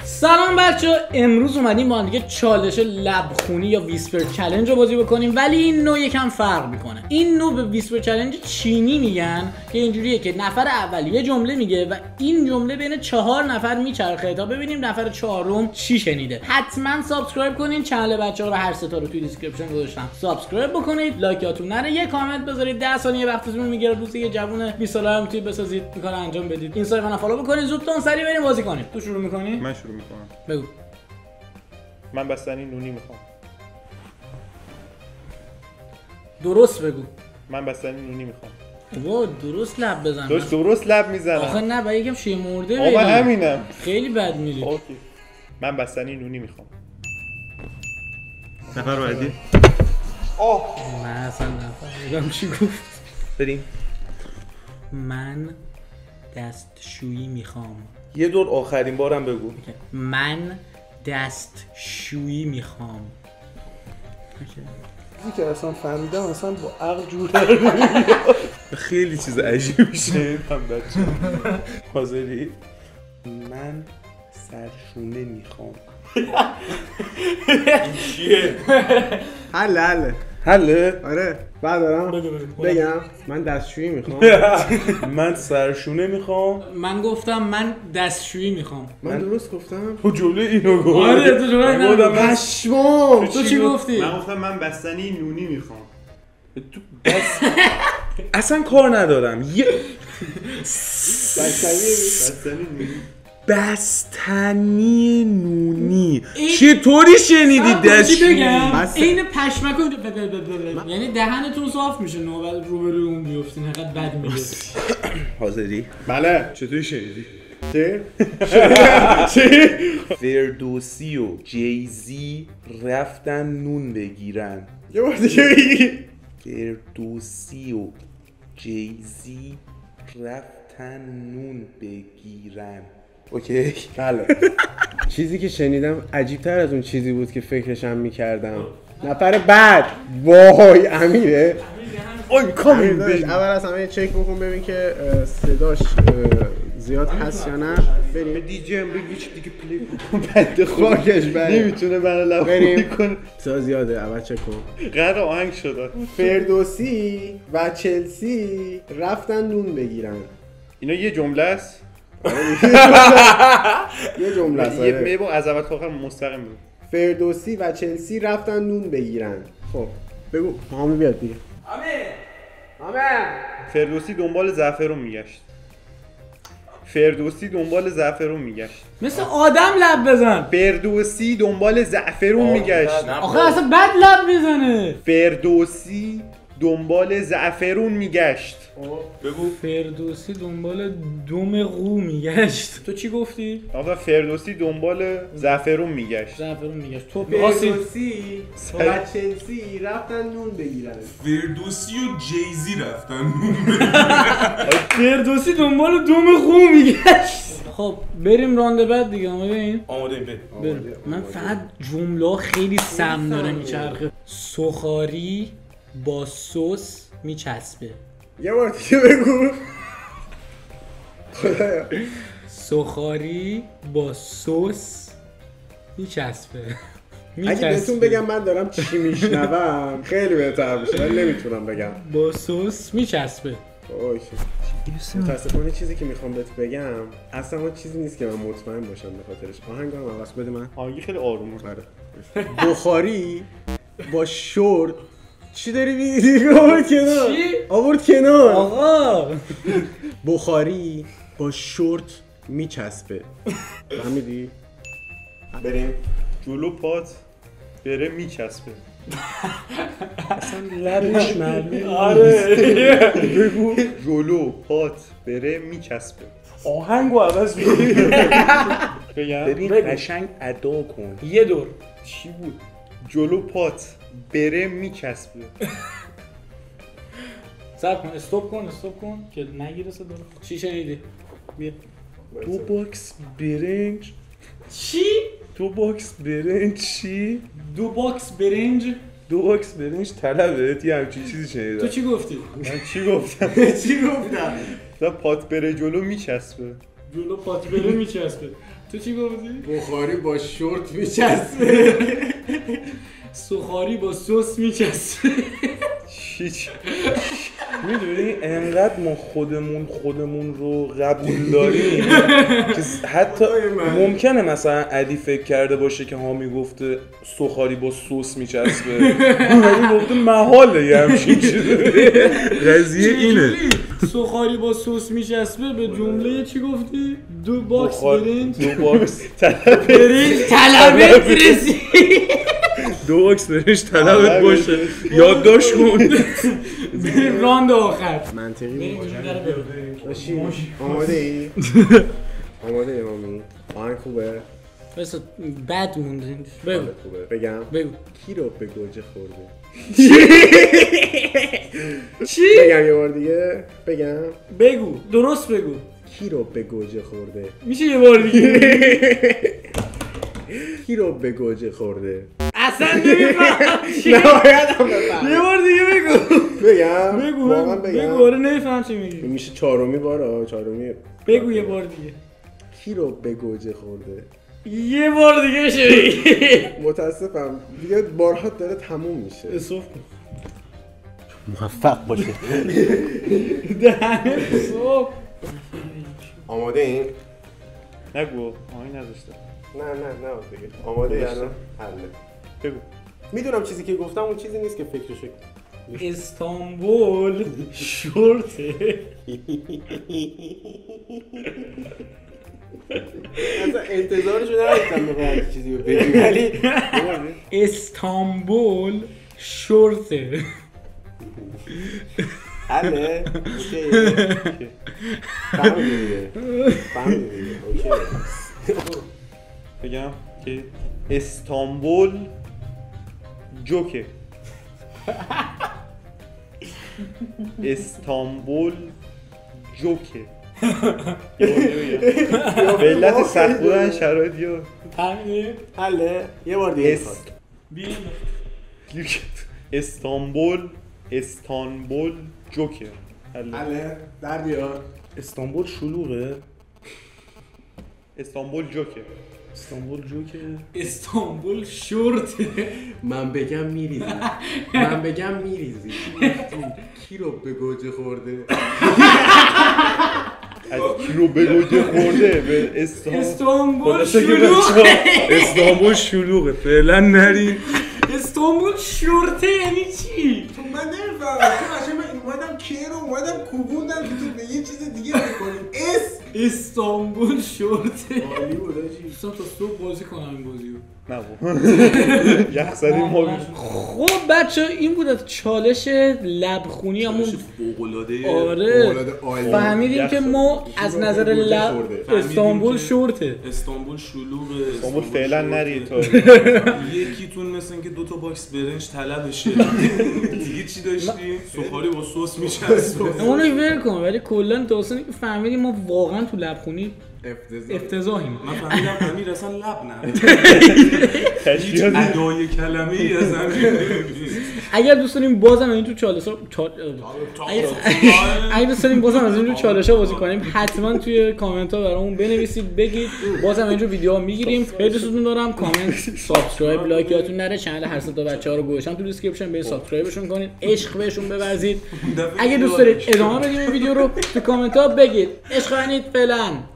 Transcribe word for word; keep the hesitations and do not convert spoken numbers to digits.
سلام بچه، امروز اومدیم با هم دیگه چالش لبخونی یا ویسپر چالش رو بازی بکنیم، ولی این نوع یکم فرق میکنه. این نوع به ویسپر چالش چینی میگن که اینجوریه که نفر اول یه جمله میگه و این جمله بین چهار نفر میچرخه تا ببینیم نفر چهارم چی شنیده. حتما سابسکرایب کنین، چنل بچه‌ها رو هر سه تا رو توی دیسکریپشن گذاشتم، سابسکرایب بکنید، لایکاتون نره، یه کامنت بذارید، ده ثانیه وقتتون میگیره، روزی یه جوون بیست ساله هم میتونید بسازید، این کارو انجام بدید. اینستاگرام فالو بکنید، زودتون سریع بریم بازی کنیم. تو شروع می‌کنی؟ من شروع میکنم. بگو. من بستنی نونی میخوام. درست بگو. من بستنی نونی میخوام. وا درست لب بزن. داشت درست لب میزنم. آخه نه با یکم شیمرده بگم. آقا همینم. خیلی بد میری. اوکی. من بستنی نونی میخوام. نفر بعدی. آه. من اصلا نفهمیدم چی گفت. بریم. من دستشویی میخوام. یه دور آخرین بارم بگو. من دستشویی میخوام. چیزی که اصلا فهمیدم اصلا با عقل جور در نمیاد. خیلی چیز عجیبی شنیدم بچه. حاضری؟ من سرشونه میخوام. این چیه؟ حله حله حله؟ آره بعد دارم بگم من دستشویی میخوام. من سرشونه میخوام. من گفتم من دستشویی میخوام. من درست گفتم؟ تو جمله اینو گفت. آره تو جمله اینو گفت. پشمام. تو چی گفتی؟ من گفتم من بستنی نونی میخوام. تو بس اصلا کار ندارم. یه بستنی نونی. بستنی نونی چطوری شنیدی دستشویی؟ بگم این پشمکو یعنی دهنتون صاف میشه نوبل روبروی اون بیفتین، حقیقت بد میگه. حاضری؟ بله. چطوری شنیدی؟ چه؟ چه؟ فردوسی و جیزی رفتن نون بگیرن. یه بار دیگه بگی. فردوسی و جیزی رفتن نون بگیرن. اوکی؟ بله. چیزی که شنیدم عجیب تر از اون چیزی بود که فکرشم میکردم. نفر بعد وای امیره. اوی کامل داشت اول از همه چک بکن ببین که صداش زیاد هست یا نه. بریم به دی جی ام بگی چی دیگه پلی کن. بده خاکش بریم. نمیتونه منو لبخونی کنه. صدا زیاده اول چک کن. قرار آهنگ شد. فردوسی و چلسی رفتن نون بگیرن. اینا یه جمله است. یه جمله است. یه میبو از اول تا آخر مستقیم بگو. فردوسی و چلسی رفتن نون بگیرن. خب بگو حامی بیاد دیگه. حامی حامی فردوسی دنبال زعفرون میگشت. فردوسی دنبال زعفرون میگشت. مثل آدم لب بزن. فردوسی دنبال زعفرون میگشت. آخه اصلا بد لب میزنه. فردوسی دنبال زعفرون میگشت. بگو. فردوسی دنبال دوم قو میگشت. تو چی گفتی؟ آقا فردوسی دنبال زعفرون میگشت. زعفرون میگشت. تو فردوسی و چلسی رفتن نون بگیرن. فردوسی و جیزی رفتن نون بگیرن. فردوسی دنبال دوم قو میگشت. خب بریم راند بعد دیگه. آماده این؟ آماده این بریم. من فقط جمله خیلی سم داره میچرخه. سوخاری با سس میچسبه. یه بار دیگه بگو. خدایا. سوخاری با سس میچسبه. اگه بهتون بگم من دارم چی میشنوم خیلی بهتر میشه ولی نمیتونم بگم. با سس میچسبه. اوکی. متاسفانه چیزی که میخوام بهت بگم اصلا اون چیزی نیست که من مطمئن باشم به خاطرش. آهنگم عوض بده من. آهنگی خیلی آرومه. بخاری با شورت. چی داری میگی؟ آورد کنار. چی؟ آورد کنار. آقا بخاری با شورت میچسبه. فهمیدی؟ بریم. جلو پات بره میچسبه. اصلا لبش معلوم. آره بگو. جلو پات بره میچسبه. آهنگو عوض بگو. بگم. ببین قشنگ ادا کن. یه دور. چی بود؟ جلو پات بره میچسبه. صبر کن، استاپ کن، استاپ کن که نگیره صدا رو. چی شنیدی؟ بیا. دو باکس برنج. چی؟ دو باکس برنج چی؟ دو باکس برنج. دو باکس برنج طلبت یه همچین چیزی شنیدم. تو چی گفتی؟ من چی گفتم؟ چی گفتم؟ تا پات بره جلو میچسبه. جلو پات بره میچسبه. تو چی گفتی؟ بخاری با شورت میچسبه. سوخاری با سس میچسبه. هیچ میدونی انقدر ما خودمون خودمون رو قبول داریم که حتی ممکنه مثلا علی فکر کرده باشه که ها میگفته سوخاری با سس میچسبه، ولی گفته محاله یه همچین چیزی. قضیه اینه سوخاری با سس میچسبه. به جمله چی گفتی؟ دو باکس برنج دو باکس برنج طلبت برسی. دو باکس برنج طلبت باشه، یادداشت کن. راند آخر منطقی بود. باشی آماده ای؟ آماده ای مامی؟ آهنگ خوبه؟ بس بد مونده. بگو خوبه بگم؟ بگو کی رو به گوجه خورده؟ چی؟ بگم یه بار دیگه؟ بگم؟ بگو درست بگو. کی رو به گوجه خورده؟ میشه یه بار دیگه؟ کی رو به گوجه خورده؟ اصلا نمیفهم چی؟ نباید هم بفهم. یه بار دیگه بگو. بگم؟ بگو واقعا بگو بگم؟ بگو. آره نمیفهم چی میگی. میشه چهارمی بار چهارمی. بگو یه بار دیگه. کی رو به گوجه خورده؟ یه بار دیگه بشه بگی. متاسفم دیگه بارها داره تموم میشه. اصاف کن. موفق باشه. دهنه صبح. آماده این؟ نگو آهنگ نذاشته. نه نه نه بگه آماده ای الان؟ حله. بگو. میدونم چیزی که گفتم اون چیزی نیست که فکرشو. استانبول شورته. اصلا انتظارشو نداشتم بخوام چیزی رو بگی ولی استانبول شورته. حله؟ اوکی. فهمیدی دیگه. فهمیدی دیگه. اوکی. بگم که استانبول جوکه. استانبول جوکه. به علت سخت بودن شرایط یا همینه. حله؟ یه بار دیگه اس بیم. استانبول استانبول جوکه. حله. حله؟ در بیار. استانبول شلوغه. استانبول جوکه. استانبول جوکه. استانبول شورته. من بگم میریزی. من بگم میریزی. کی رو به گوجه خورده؟ از کی رو به گوجه خورده؟ به استانبول. استانبول خلاصه که شلوغه. بچه‌ها استانبول شلوغه. فعلا نرین. استانبول شورته یعنی چی؟ تو من نمیفهمم. تو قشنگ من اومدم کی رو اومدم کوبوندم که تو به یه چیز دیگه بکنیم. اس استانبول شورته. عالی بود آجی. دوستان تا صبح بازی کنم این بازی رو. نه بابا. یخ زدیم ما. خب بچه این بود از چالش لبخونی همون. فوق‌العاده. آره عالی. فهمیدیم که ما از نظر لب استانبول شورته. استانبول شلوغه. استانبول فعلا نری تو. یکیتون مثل اینکه دو تا باکس برنج طلبشه. دیگه چی داشتی؟ سوخاری با سس میچسبه. اونو ول کن ولی کلا داستانی که فهمیدیم ما واقعا تو لبخونی افتضاح. افتضاحیم. من فهمیدم امیر اصلا لب نه. هیچ تشبیه ادای کلمه ای از امیر نمی‌بینی. اگر دوست داریم بازم این تو چالش ها چال... اگر... اگر دوست داریم بازم از این تو چالش ها بازی کنیم حتما توی کامنت ها برامون بنویسید بگید بازم اینجور ویدیوها میگیریم. خیلی دوستتون دارم. کامنت سابسکرایب لایک یادتون نره. چنل هر سه تا بچه‌ها رو گذاشتم تو دیسکریپشن برید سابسکرایبشون کنید. عشق بهشون بورزید. اگه دوست دارید ادامه بدیم این ویدیو رو تو کامنت ها بگید. عشق کنید فعلا.